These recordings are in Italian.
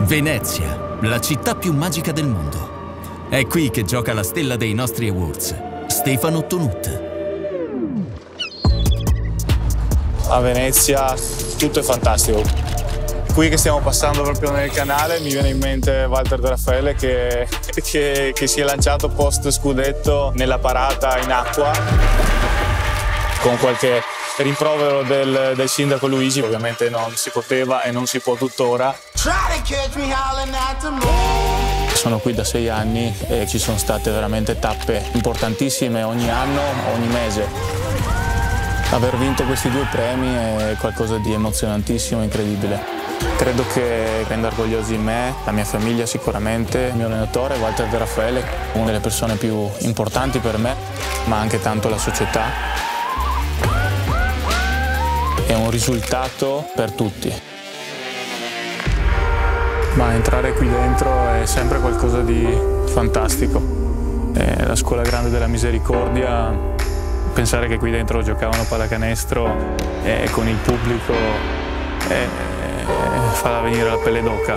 Venezia, la città più magica del mondo. È qui che gioca la stella dei nostri awards, Stefano Tonut. A Venezia tutto è fantastico. Qui che stiamo passando proprio nel canale mi viene in mente Walter De Raffaele che si è lanciato post scudetto nella parata in acqua con qualche rimprovero del sindaco Luigi. Ovviamente non si poteva e non si può tuttora. Sono qui da 6 anni e ci sono state veramente tappe importantissime ogni anno, ogni mese. Aver vinto questi 2 premi è qualcosa di emozionantissimo, incredibile. Credo che renda orgogliosi me, la mia famiglia sicuramente, il mio allenatore Walter De Raffaele, una delle persone più importanti per me, ma anche tanto la società. È un risultato per tutti. Ma entrare qui dentro è sempre qualcosa di fantastico. È la scuola grande della misericordia, pensare che qui dentro giocavano pallacanestro e con il pubblico fa venire la pelle d'oca.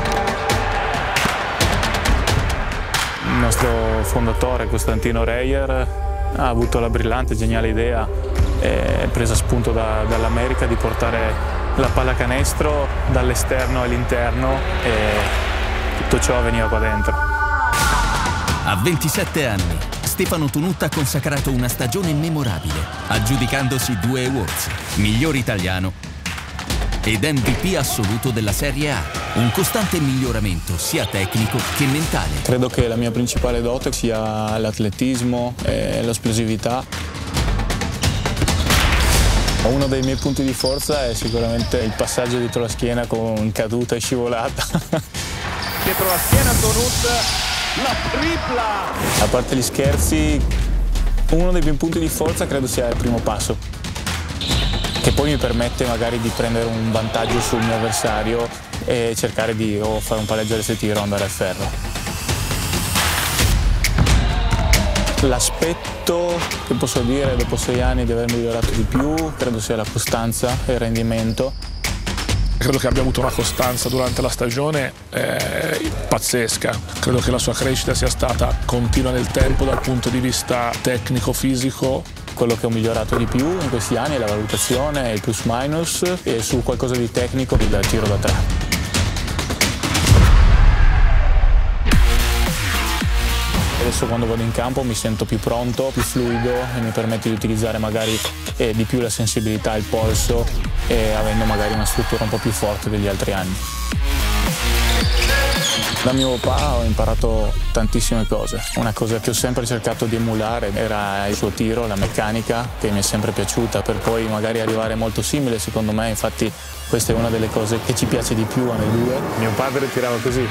Il nostro fondatore Costantino Reyer ha avuto la brillante, geniale idea, presa spunto dall'America, di portare la pallacanestro dall'esterno all'interno e tutto ciò veniva qua dentro. A 27 anni, Stefano Tonut ha consacrato una stagione memorabile, aggiudicandosi 2 awards, miglior italiano ed MVP assoluto della Serie A. Un costante miglioramento sia tecnico che mentale. Credo che la mia principale dote sia l'atletismo e l'esplosività. Uno dei miei punti di forza è sicuramente il passaggio dietro la schiena con caduta e scivolata. Dietro la schiena Tonut, la tripla! A parte gli scherzi, uno dei miei punti di forza credo sia il primo passo, che poi mi permette magari di prendere un vantaggio sul mio avversario e cercare di o fare un palleggio del tiro o andare al ferro. L'aspetto che posso dire dopo 6 anni di aver migliorato di più credo sia la costanza e il rendimento. Credo che abbia avuto una costanza durante la stagione pazzesca. Credo che la sua crescita sia stata continua nel tempo dal punto di vista tecnico-fisico. Quello che ho migliorato di più in questi anni è la valutazione, il plus minus e su qualcosa di tecnico il tiro da 3. Adesso quando vado in campo mi sento più pronto, più fluido e mi permette di utilizzare magari di più la sensibilità, il polso e avendo magari una struttura un po' più forte degli altri anni. Da mio papà ho imparato tantissime cose. Una cosa che ho sempre cercato di emulare era il suo tiro, la meccanica, che mi è sempre piaciuta, per poi magari arrivare molto simile secondo me. Infatti questa è una delle cose che ci piace di più a noi due. Mio padre tirava così.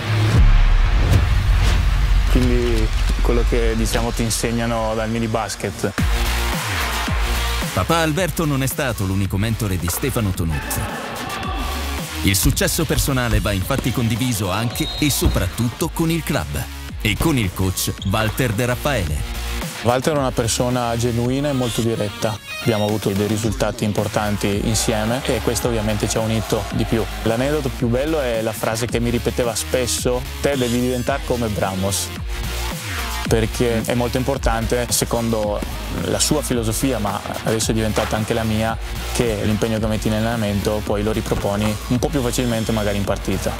Quindi quello che diciamo ti insegnano dal mini basket. Papà Alberto non è stato l'unico mentore di Stefano Tonut. Il successo personale va infatti condiviso anche e soprattutto con il club e con il coach Walter De Raffaele. Walter è una persona genuina e molto diretta. Abbiamo avuto dei risultati importanti insieme e questo ovviamente ci ha unito di più. L'aneddoto più bello è la frase che mi ripeteva spesso: te devi diventare come Bramos. Perché è molto importante, secondo la sua filosofia, ma adesso è diventata anche la mia, che l'impegno che metti in allenamento poi lo riproponi un po' più facilmente magari in partita.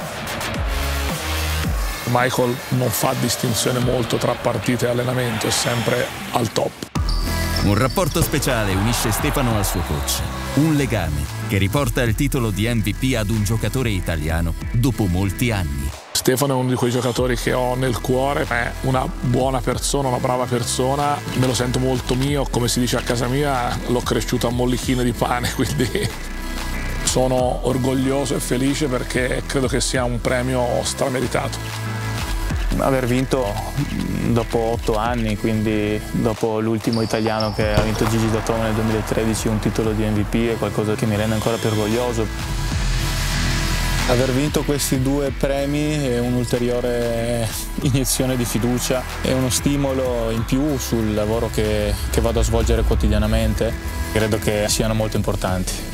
Michael non fa distinzione molto tra partita e allenamento, è sempre al top. Un rapporto speciale unisce Stefano al suo coach, un legame che riporta il titolo di MVP ad un giocatore italiano dopo molti anni. Stefano è uno di quei giocatori che ho nel cuore, è una buona persona, una brava persona, me lo sento molto mio, come si dice a casa mia, l'ho cresciuto a mollichine di pane, quindi sono orgoglioso e felice perché credo che sia un premio strameritato. Aver vinto dopo 8 anni, quindi dopo l'ultimo italiano che ha vinto Gigi Datome nel 2013, un titolo di MVP è qualcosa che mi rende ancora più orgoglioso. Aver vinto questi 2 premi è un'ulteriore iniezione di fiducia e uno stimolo in più sul lavoro che vado a svolgere quotidianamente. Credo che siano molto importanti.